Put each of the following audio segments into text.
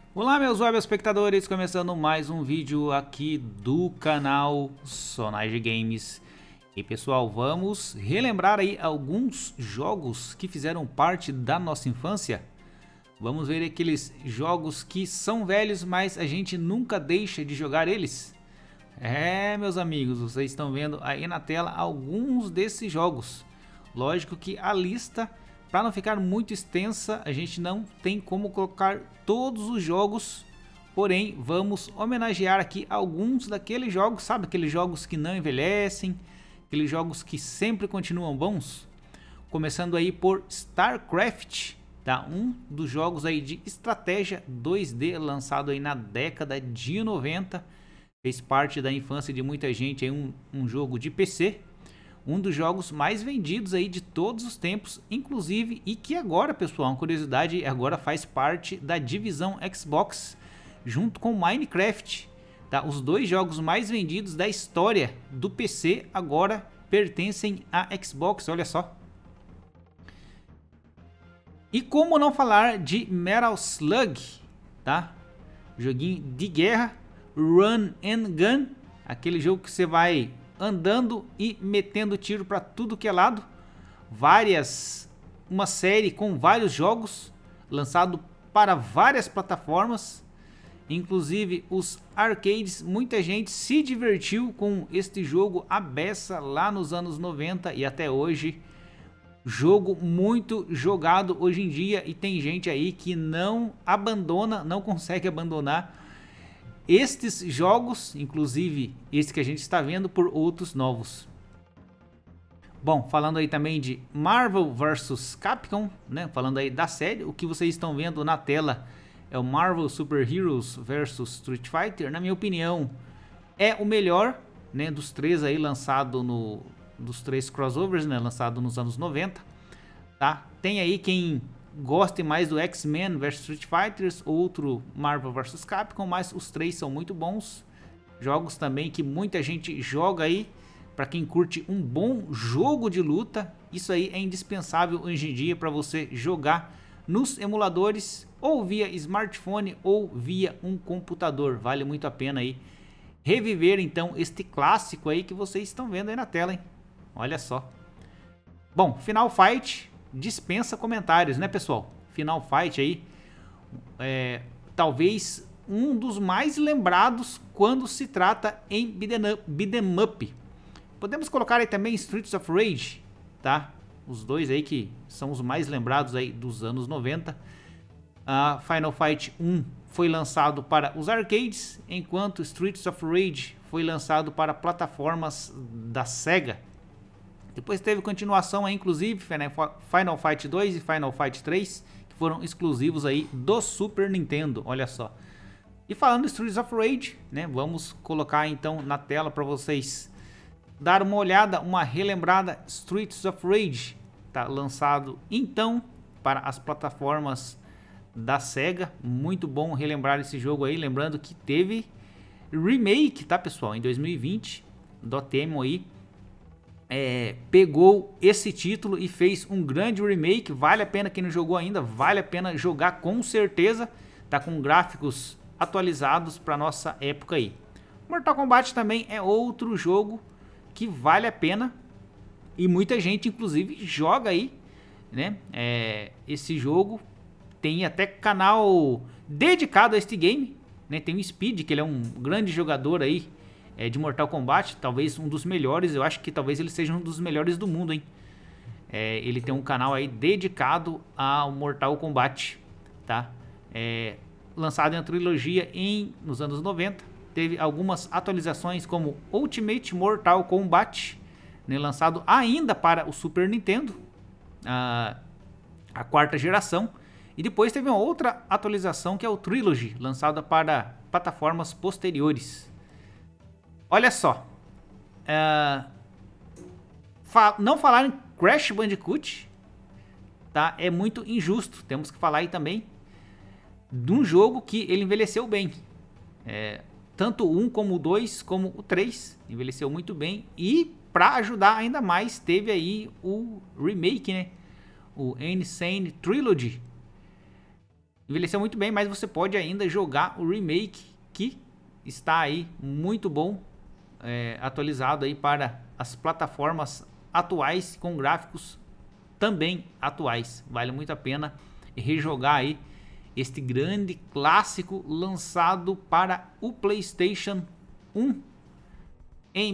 Olá meus web espectadores, começando mais um vídeo aqui do canal Sonage Games. E pessoal, vamos relembrar aí alguns jogos que fizeram parte da nossa infância. Vamos ver aqueles jogos que são velhos, mas a gente nunca deixa de jogar eles. Meus amigos, vocês estão vendo aí na tela alguns desses jogos. Lógico que a lista, para não ficar muito extensa, a gente não tem como colocar todos os jogos, porém vamos homenagear aqui alguns daqueles jogos, sabe? Aqueles jogos que não envelhecem, aqueles jogos que sempre continuam bons. Começando aí por StarCraft, tá? Um dos jogos aí de estratégia 2D lançado aí na década de 90. Fez parte da infância de muita gente aí, um jogo de PC. Um dos jogos mais vendidos aí de todos os tempos, inclusive, e que agora, pessoal, uma curiosidade, agora faz parte da divisão Xbox, junto com Minecraft, tá? Os dois jogos mais vendidos da história do PC agora pertencem à Xbox, olha só. E como não falar de Metal Slug, tá? Joguinho de guerra, Run and Gun, aquele jogo que você vai andando e metendo tiro para tudo que é lado. Uma série com vários jogos, lançado para várias plataformas, inclusive os arcades. Muita gente se divertiu com este jogo à beça lá nos anos 90 e até hoje. Jogo muito jogado hoje em dia e tem gente aí que não abandona, não consegue abandonar estes jogos, inclusive esse que a gente está vendo, por outros novos. Bom, falando aí também de Marvel vs Capcom, né? Falando aí da série, o que vocês estão vendo na tela é o Marvel Super Heroes vs Street Fighter. Na minha opinião, é o melhor, né, dos três aí lançado dos três crossovers, né, lançado nos anos 90, tá? Tem aí quem goste mais do X-Men vs Street Fighters, outro Marvel vs Capcom, mas os três são muito bons. Jogos também que muita gente joga aí, para quem curte um bom jogo de luta. Isso aí é indispensável hoje em dia para você jogar nos emuladores, ou via smartphone ou via um computador. Vale muito a pena aí reviver então este clássico aí que vocês estão vendo aí na tela, hein? Olha só. Bom, Final Fight dispensa comentários, né, pessoal? Final Fight aí, talvez um dos mais lembrados quando se trata em beat'em up. Podemos colocar aí também Streets of Rage, tá? Os dois aí que são os mais lembrados aí dos anos 90. A Final Fight 1 foi lançado para os arcades, enquanto Streets of Rage foi lançado para plataformas da Sega. Depois teve continuação aí, inclusive Final Fight 2 e Final Fight 3, que foram exclusivos aí do Super Nintendo, olha só. E falando de Streets of Rage, né, vamos colocar então na tela para vocês dar uma olhada, uma relembrada. Streets of Rage tá lançado então para as plataformas da Sega. Muito bom relembrar esse jogo aí, lembrando que teve remake, tá, pessoal, em 2020, Dotemu aí pegou esse título e fez um grande remake. Vale a pena, quem não jogou ainda, vale a pena jogar com certeza. Tá com gráficos atualizados para nossa época aí. Mortal Kombat também é outro jogo que vale a pena e muita gente inclusive joga aí, né? Esse jogo tem até canal dedicado a este game, né? Tem o Speed, que ele é um grande jogador aí de Mortal Kombat, talvez um dos melhores. Eu acho que talvez ele seja um dos melhores do mundo, hein? Ele tem um canal aí dedicado ao Mortal Kombat, tá? Lançado em uma trilogia nos anos 90. Teve algumas atualizações como Ultimate Mortal Kombat, né? Lançado ainda para o Super Nintendo, a quarta geração. E depois teve uma outra atualização que é o Trilogy, lançada para plataformas posteriores. Olha só, não falar em Crash Bandicoot, tá? É muito injusto. Temos que falar aí também de um jogo que ele envelheceu bem. Tanto o 1 como o 2 como o 3 envelheceu muito bem. E para ajudar ainda mais, teve aí o remake, né? O Insane Trilogy. envelheceu muito bem, mas você pode ainda jogar o remake, que está aí muito bom, atualizado aí para as plataformas atuais, com gráficos também atuais. Vale muito a pena rejogar aí este grande clássico lançado para o PlayStation 1 em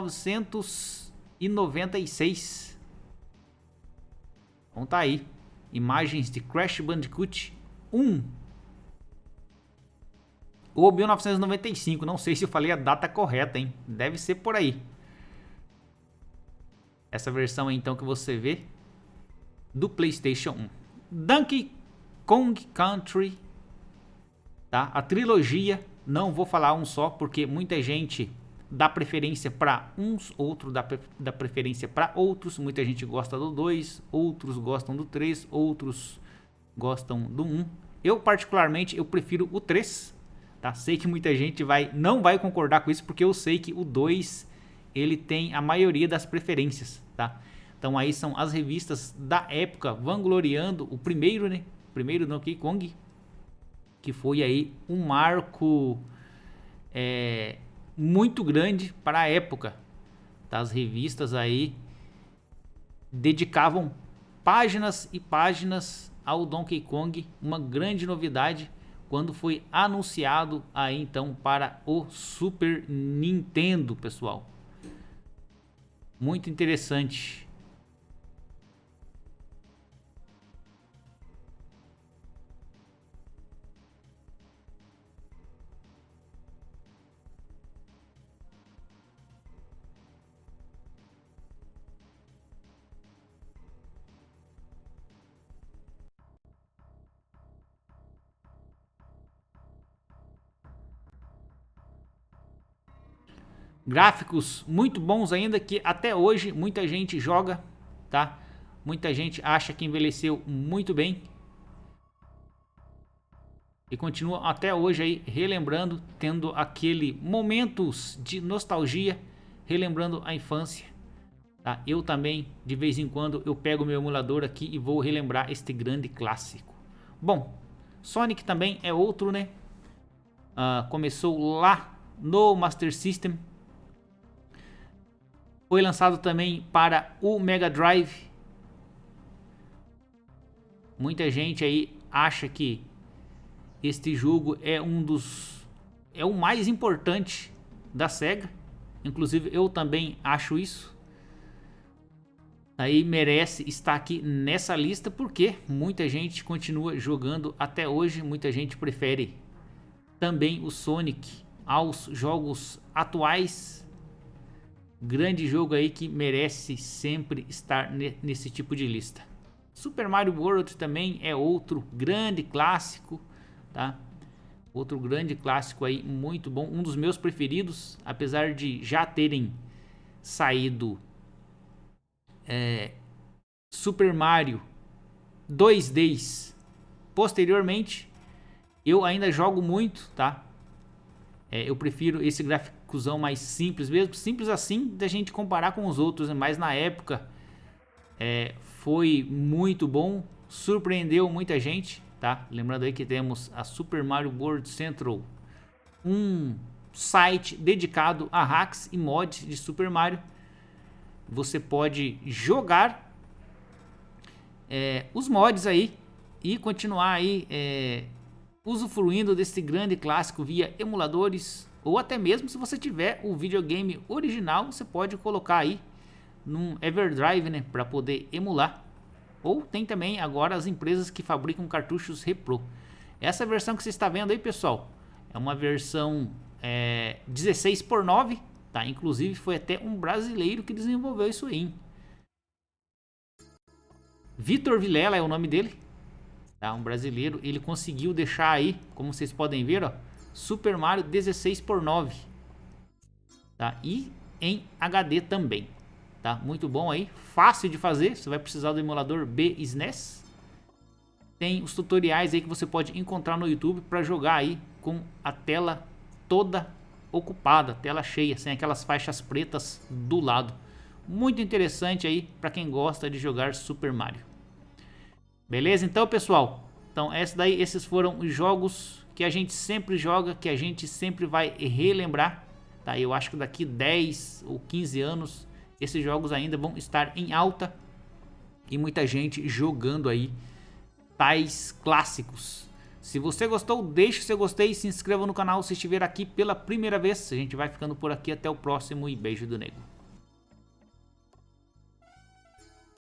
1996. Então tá aí, imagens de Crash Bandicoot 1 ou 1995, não sei se eu falei a data correta, hein? Deve ser por aí. Essa versão então que você vê do PlayStation 1. Donkey Kong Country, tá? A trilogia, não vou falar um só, porque muita gente dá preferência para uns, outro dá preferência para outros. Muita gente gosta do 2, outros gostam do 3, outros gostam do 1. Eu particularmente, eu prefiro o 3, tá? Sei que muita gente não vai concordar com isso, porque eu sei que o 2, ele tem a maioria das preferências, tá? Então aí são as revistas da época vangloriando o primeiro, né? Primeiro Donkey Kong, que foi aí um marco muito grande para a época. Tá? As revistas aí dedicavam páginas e páginas ao Donkey Kong, uma grande novidade quando foi anunciado aí então para o Super Nintendo, pessoal. Muito interessante. Gráficos muito bons ainda, que até hoje muita gente joga, tá? Muita gente acha que envelheceu muito bem e continua até hoje aí relembrando, tendo aquele momentos de nostalgia, relembrando a infância, tá? Eu também, de vez em quando, eu pego meu emulador aqui e vou relembrar este grande clássico. Bom, Sonic também é outro, né? Começou lá no Master System. Foi lançado também para o Mega Drive. Muita gente aí acha que este jogo é o mais importante da Sega. Inclusive eu também acho isso. Aí merece estar aqui nessa lista porque muita gente continua jogando até hoje. Muita gente prefere também o Sonic aos jogos atuais. Grande jogo aí que merece sempre estar nesse tipo de lista. Super Mario World também é outro grande clássico, tá? Outro grande clássico aí, muito bom. Um dos meus preferidos, apesar de já terem saído Super Mario 2Ds posteriormente, eu ainda jogo muito, tá? Eu prefiro esse gráficozão mais simples mesmo, simples assim da gente comparar com os outros, né? Mas na época foi muito bom, surpreendeu muita gente, tá? Lembrando aí que temos a Super Mario World Central, um site dedicado a hacks e mods de Super Mario. Você pode jogar os mods aí e continuar aí usufruindo desse grande clássico via emuladores, ou até mesmo se você tiver o videogame original, você pode colocar aí num Everdrive, né, para poder emular. Ou tem também agora as empresas que fabricam cartuchos repro. Essa versão que você está vendo aí, pessoal, é uma versão 16:9, tá? Inclusive foi até um brasileiro que desenvolveu isso aí, hein? Vitor Vilela é o nome dele, tá? Um brasileiro. Ele conseguiu deixar aí, como vocês podem ver, ó, Super Mario 16:9, tá? E em HD também, tá? Muito bom aí, fácil de fazer. Você vai precisar do emulador BSNES. Tem os tutoriais aí que você pode encontrar no YouTube para jogar aí com a tela toda ocupada, tela cheia, sem aquelas faixas pretas do lado. Muito interessante aí para quem gosta de jogar Super Mario. Beleza? Então, pessoal, Então esses foram os jogos que a gente sempre joga, que a gente sempre vai relembrar, tá? Eu acho que daqui 10 ou 15 anos esses jogos ainda vão estar em alta e muita gente jogando aí tais clássicos. Se você gostou, deixe o seu gostei e se inscreva no canal se estiver aqui pela primeira vez. A gente vai ficando por aqui, até o próximo e beijo do nego.